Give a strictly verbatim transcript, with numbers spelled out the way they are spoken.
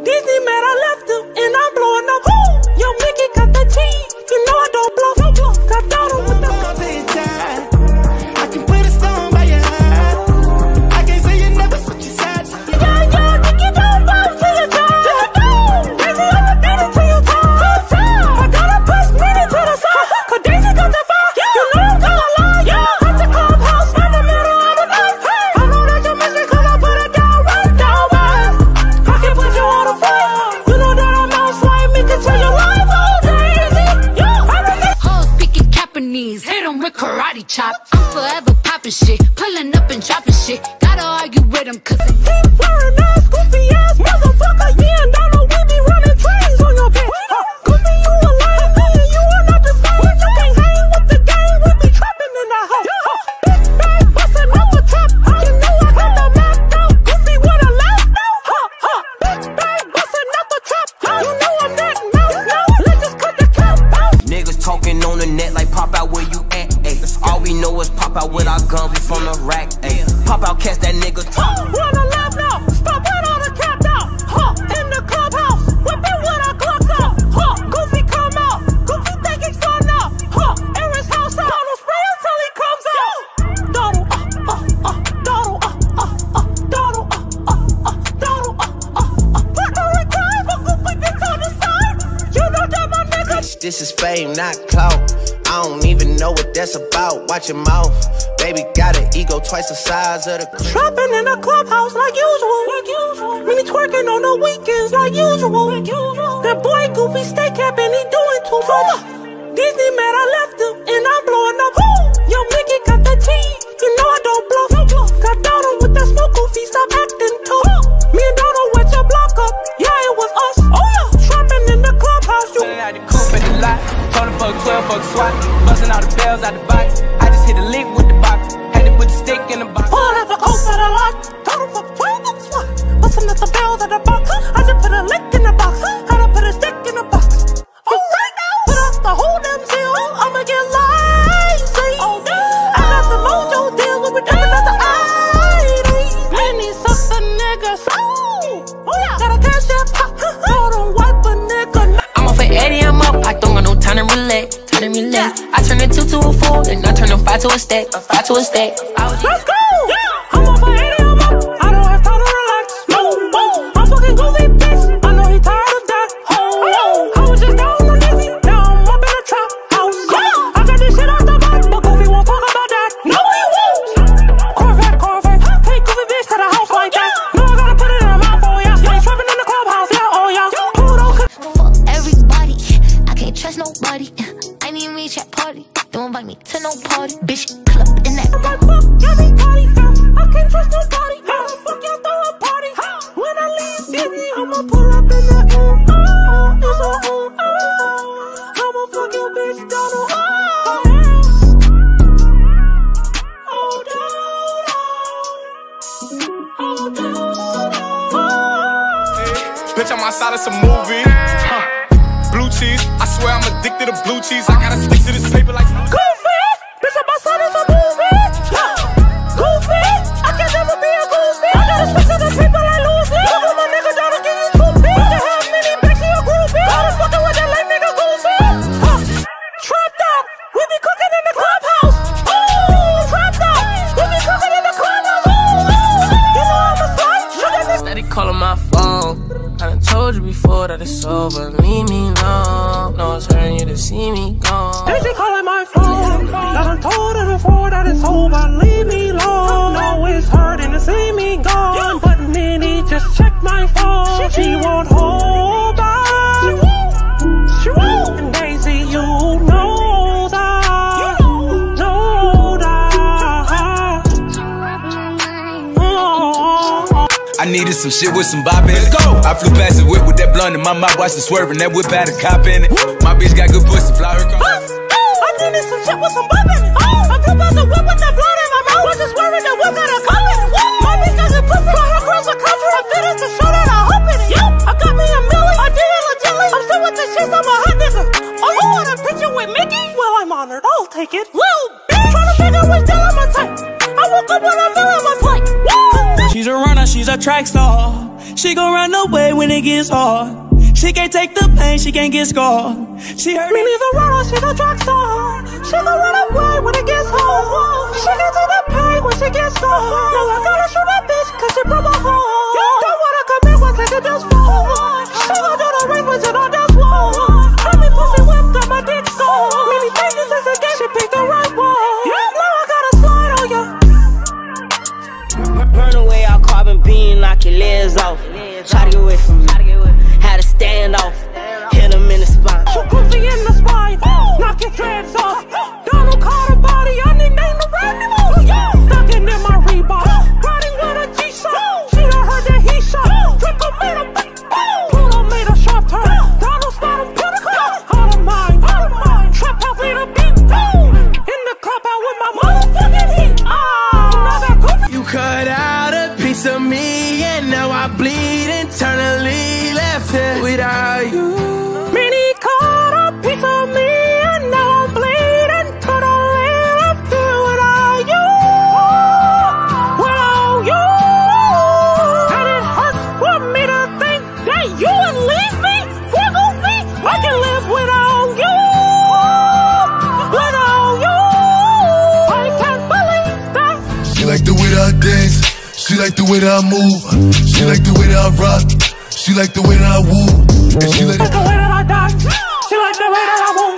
Disney mad I left him, and I'm blowing up. Woo! Yo, Mickey got the cheese. You know I don't bluff. No bluff. Got down on with the I can put a stone by your head. I can't say you never switch your sides. Yeah, yeah, Nicky don't bounce to your time. To your dome. Daisy, I'm a daisy to your time. I gotta push Minnie to the side. Cause Daisy got the fire. Yeah. You know I'm gonna lie. Yeah. At the clubhouse, in the middle of the night. Hey. I know that you miss me cause I put it down right down, man. I can put you on a fire. You know that I'm out slime. Me can tell your life, oh Daisy. Yeah. Hoes speaking Japanese. Hit them with karate chop. I'm forever popping shit. Pulling up and dropping shit. Gotta argue with them cause it keep flying ass, goofy ass motherfucker. Yeah, and I know we be running trains on your bitch. Huh. Goofy, you a lame man, you are not the same. You can't hang with the game, we be trapping in that hoe. Huh. Big bang, bustin' up a trap. You know I got the Mac out. Goofy with a laugh now. Huh, huh. Big bang, bustin' up a trap. You know I'm that mouse now. Let's just cut the cap out. Niggas talking on the net like pop out where you at, ayy. All we know is pop out with our guns, we from the rack, ayy. Pop out, catch that nigga. Huh, we're on the left now. Stop it on the cap now. Huh, in the clubhouse. Whipping with our clocks out. Huh, Goofy come out. Goofy think it's fun now. Huh, in his house out. Don't spray until he comes out. Doddle, uh, uh, uh. Doddle, uh, uh, uh. Doddle, uh, uh, uh. Doddle, uh, uh, uh. Partner in crime, but Goofy bitch on the side. You know that my nigga. This is fame, not clout. I don't even know what that's about. Watch your mouth. Baby got an ego twice the size of the crib. Trapping in the clubhouse like usual. Like usual. Mini twerking on the weekends like usual. Like usual. That boy Goofy stay capping, he doing too much. Disney mad I left him, and I'm blowing up. Woo! Yo, Mickey got the cheese. You know I don't bluff. No bluff. Got down on with that smoke, Goofy, stop acting tough. Me and Donald went your block up. Yeah, it was us. Oh yeah. Trapping in the clubhouse. You out the coupe at the lot. Told him fuck twelve, fuck SWAT. Busting all the bells out the box. I just hit a lick with the box. Had to put the stick in the box. Pulling out the coat for the lot. Told him fuck twelve, fuck SWAT. Busting at the bells out the box. I just put a lick in the box. Had to put a stick in the box. Oh, right now. Put up the whole damn seal. I'ma get lazy. Oh, I got the mojo deal with dipping out the I D. Many suck the niggas. Oh, yeah. Gotta cash that pop. Don't wipe a nigga. I'm off at eighty, I'm up. I don't got no time to relax. Time to relax. I turn a two to a four, then I turn a five to a stack. A five to a stack. Let's go. Yeah. I'm off at eighty, I'm up. I don't have time to relax. No, oh, I'm fucking Goofy, bitch. I know he tired of that. Oh, oh. I was just down on Disney. Now I'm up in a trap house. Yeah. I got this shit out the box, but Goofy won't talk about that. No, he won't. Corvette, Corvette. Take Goofy bitch to the house like that. No, I gotta put it in her mouth, oh yeah. Yeah, trapping in the clubhouse, yeah, oh yeah. Pluto. fuck everybody. I can't trust nobody. I need me chat party. Don't invite me to no party. Bitch, club in that. I'm like, fuck everybody. I can't trust nobody. How the fuck y'all throw a party? When I leave Disney, I'ma pull up in the air. Oh, it's a oh, oh. I'ma fuck your bitch down the hall. Oh, down, oh, down, oh. Bitch, I'm outside of some movie. Huh. Blue cheese. I swear I'm addicted to blue cheese. I gotta stick to this paper like Goofy! Bitch, I'm outside of some movie. Goofy! I can never be a goofy. I gotta stick to the paper like Lucy. Look at my nigga down to give you two feet. You can have many bitch, you a groupie. Gotta fucking with that lame nigga Goofy. Huh. Trapped out. We be cooking in the clubhouse. Oh, trapped out. We be cooking in the clubhouse. Oh, you know I'm a slut. Steady calling my phone. I done told you before that it's over. Leave me alone. No, it's hurting you to see me gone. Daisy calling my phone. I done told her before that it's over. Leave me alone. No, it's hurting to see me gone. But Minnie just checked my phone. She won't hold back. She won't. She won't. And Daisy, you know that. You know that. Oh. I needed some shit with some bop in it. Let's go. I flew past the whip with that blunt in my mouth, watched it swerving. That whip had a cop in it. My bitch got good pussy, fly her car. I needed some shit with some bop in it. I flew past the whip with that blunt in my mouth, watched it swerving. That whip had a cop in it. My bitch got good pussy, fly her across the country. I fit it to show that I hope in it. I got me a million. I did it legitly. I'm still with the shit, I'm a hot nigga. Oh, you want a picture with Mickey? Well, I'm honored. I'll take it. Little bitch, trying to figure which deal I'm gonna take. I woke up when I feel on my plate. She's a runner, she's a track star. She gon' run away when it gets hard. She can't take the pain, she can't get scarred. She hurt me, leave her run, she the drug star. She gon' run away when it gets hard. She can't take the pain when she gets scarred. No, I gotta shoot that bitch cause she broke my heart. Don't wanna commit one cause it just fall. She gon' do the ring with it on this wall. Let me pussy whip, got my dick sore. Many things is a game, she picked the right one. Now I gotta slide on ya. Burn away all carbon beam, knock your legs off. Try to get away from me, had to stand off. Hit him in the spine. Shoot pussy in the spine, knock your dreads off. Donald Carter body, I need name the animals. Stuck in my Reebok, riding with a G-Shock. She done heard that he shot. Draco made a big boom. Pluto made a sharp turn. Donald spot him pinnacle. Out of mind, trap house made a big boom. In the club out with my motherfucking heat. Ah, you cut out a piece of me and now I bleed internally. Left here without you. Many cut a piece of me and now I'm bleeding totally left here without you. Without you. And it hurts for me to think that you would leave me for the feet. I can live without you. Without you. I can't believe that. She like the way that I dance. She like the way that I move. She like the way that I rock. She like the way that I woo. And she like the way that I dance. She like the way that I woo.